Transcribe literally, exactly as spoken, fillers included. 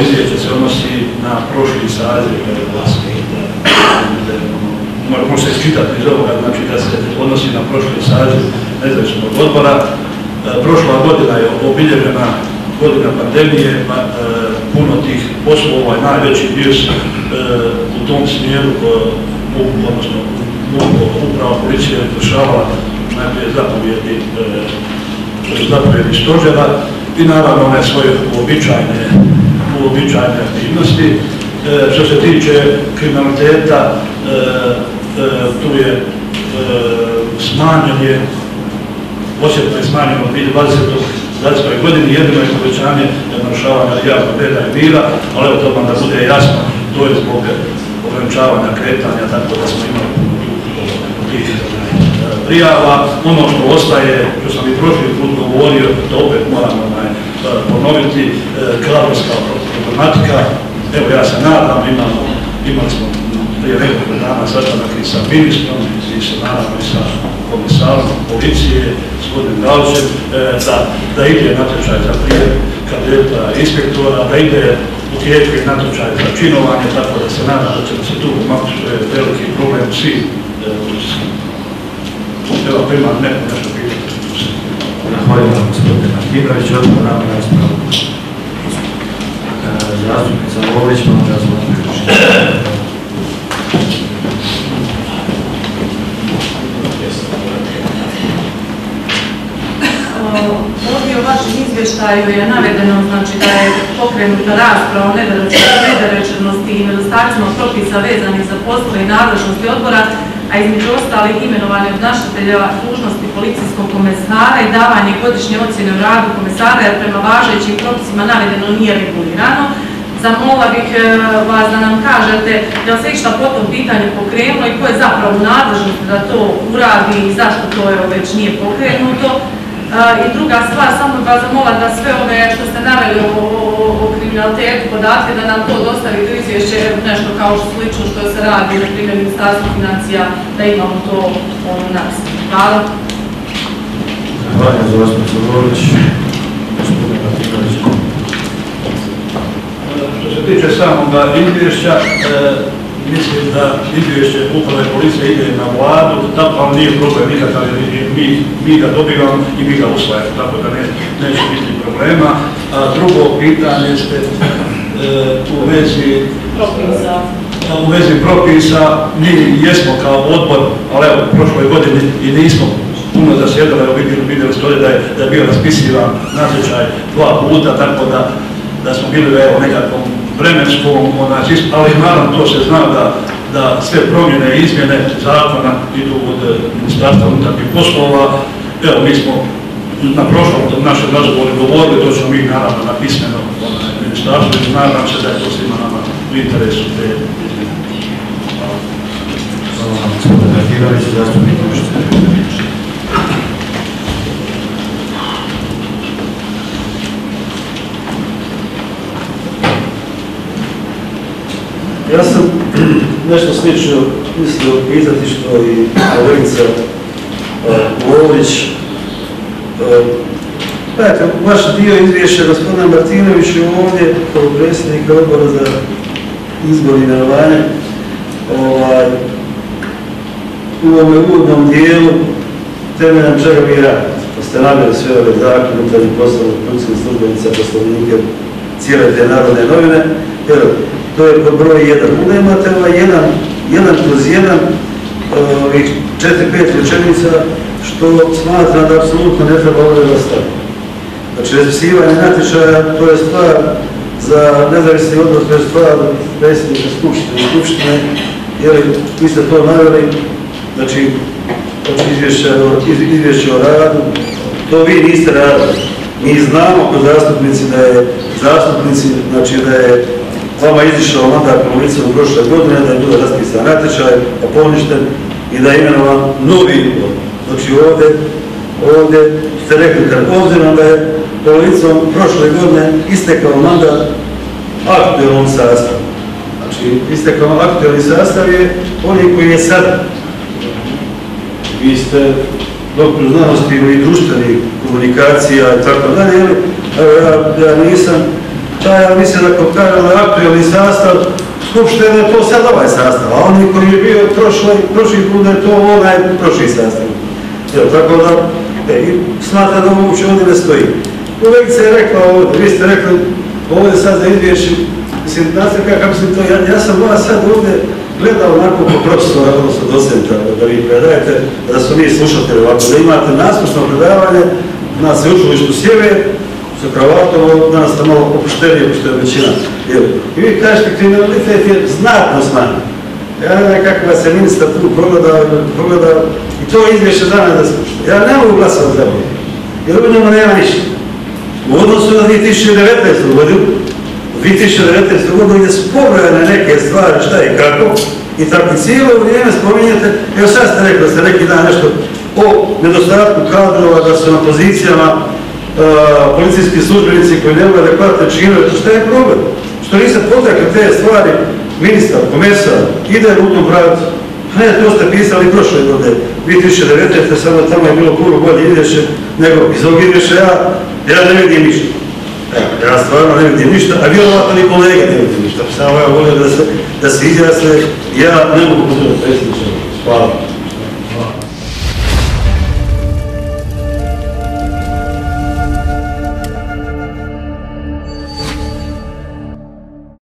izvješće se odnosi na prošli saziv vlasti. Može se iščitati iz ovoga, znači da se odnosi na prošli saziv nezavisnog odbora. Prošla godina je obilježena godina pandemije, puno tih poslova i najveći dio se u tom smjeru, odnosno uprava policija je izvršavala najprije zapovjedi zapovjedi stožera i naravno one svoje uobičajene, uobičajene aktivnosti. Što se tiče kriminaliteta, tu je smanjen je, osjetno je smanjeno od dvije tisuće dvadesete godini, jedino je povećanje narušavanja javnog reda i mira, ali evo to vam da bude jasno, to je zbog ograničavanja kretanja, tako da smo imali tih prijava. Ono što ostaje, što sam i prošli put govorio, to opet moram ponoviti, kadrovska problematika. Evo ja se nadam, imamo, imali smo prije nekoliko dana sastanak i sa ministrom i sa, naravno i sa komisarom policije, gospodinom Galićem, da, da ide natječaj za prijem kadeta inspektora, da ide u tijeku i natječaj za činovanje, tako da se nadam da ćemo se tu pomaknuti, što je veliki problem u svim policijskim. Evo, primam neko nešto pitati. Zahvaljujem vam, gospodine Martinović, odmah nam raspravu. Zastupnica Lović, vam razvojno ključiti. Ovdje u vašem izvještaju je navedeno, znači, da je pokrenuta rasprava o nedorečenosti i nedostacima propisa vezanih za poslove i nadležnosti odbora, a između ostalih imenovanje obnašatelja dužnosti policijskog komesara i davanje godišnje ocjene u radu komesara, jer prema važećim propisima navedeno nije regulirano. Zamolila bih vas da nam kažete da li se išta po tom pitanju pokrenulo i ko je zapravo nadležnost da to uradi i zašto to već nije pokrenuto. I druga stvar, samo bih vas zamolila da sve ove što ste naveli o kriminalitetu, podatke, da nam to dostavite u izvješće, nešto kao slično što se radi na primjer Ministarstvo financija, da imamo to ono nas. Hvala. Zahvaljujem za zastupnicu Lović. Gospodine Martinović. Što se tiče samog izvješća, mislim da izvješće uprave policije ide na vladu, tako nije problem nikakav, mi, mi ga dobivamo i mi ga usvajamo, tako da ne, neće biti problema. A drugo pitanje ste e, u vezi propisa. U vezi propisa, mi jesmo kao odbor, ali evo, u prošloj godini i nismo puno zasjedali, evo vidjeli, vidjeli ste da je, da je bio raspisivan natječaj dva puta, tako da, da smo bili evo, nekakvom vremenskom, ali naravno to se zna da, da sve promjene i izmjene zakona idu od Ministarstva unutarnjih poslova. Evo, mi smo na prošlom našem razgovoru govorili, to ćemo mi naravno na pismeno ministarstvu i nadam se da je to svima nama u interesu te izmjene. Hvala. Hvala vam, gospodine Martinović, zastupnik Ušće. Ja sam nešto slično mislio pitati što i kolegica Lović. Gledajte, vaš dio izvješća gospodina Martinovića ovdje kao predsjednika odbora za izbor i imenovanje u ovom uvodnom dijelu temeljem čega vi radite. Pa ste naveli sve ove zakone, unutarnjih poslova, policijskih službenica, poslovnike, cijele te narodne novine. Jer to je pod broj jedan. Onda imate ovaj jedan, jedan kroz jedan, ovih četiri, pet rečenica, što smatram da apsolutno ne treba ovdje zastaviti. Znači, raspisivanje natječaja, to je stvar za nezavisni odbor, to je stvar predsjednika skupštine i skupštine, jer vi ste to naveli, znači, izvješće o radu, to vi niste radili. Mi znamo kod zastupnici da je zastupnici, znači da je vama izišao mandat policije u prošle godine, da je bilo raspisan natječaj, pa poništen i da je imenovan novi odbor. Znači ovdje, ovdje ste rekli kad obzirom da je policijom prošle godine istekao mandat aktualnom sastavu. Znači istekao aktualni sastav je oni koji je sad. Vi ste doktor znanosti i društvenih komunikacija i tako dalje, evo ja, ja nisam Ja, ja mislim da ako kažem na aktualni sastav Skupštine, je to sad ovaj sastav, a oni koji je bio prošli put da je to onaj prošli sastav. Evo, tako da, e, smatram da uopće ovdje ne stoji. Kolegica je rekla ovdje, vi ste rekli ovdje sad za izvješće, mislim, znate kako se to, ja, ja sam vas sad ovdje gledao onako po profesora, odnosno docenta, da vi predajete, da su mi slušatelji ovako, da imate naslušno predavanje na sveučilištu Sjever, sa kravatom, danas ste malo opuštenije, pošto je većina. I vi kažete, kriminalitet je znatno smanjen. Ja ne znam kako vas je ministar tu pogledao i to izvješće za nas da slušate. Ja ne mogu glasati za ovo, jer u njemu nema ništa. U odnosu na dvije tisuće devetnaestu godinu, u dvije tisuće devetnaestu godinu gdje su pobrojene neke stvari šta i kako, i tako cijelo vrijeme spominjete, evo sad ste rekli da ste neki dan nešto o nedostatku kadrova, da su na pozicijama policijski službenici koji nemaju adekvatne činove, to šta je problem? Što niste potakli te stvari, ministar, komesar, ide u tom pravcu. Ne, to ste pisali prošle godine, dvije tisuće devetnaeste. Sada tamo je bilo puno bolje izvješće, nego iz ovog izvješća ja, ja ne vidim ništa. Ja stvarno ne vidim ništa, a vjerovatno ni kolege ne vidim ništa. Samo ja volim da se, da se izjasne, ja ne mogu podržati predsjedniče. Hvala.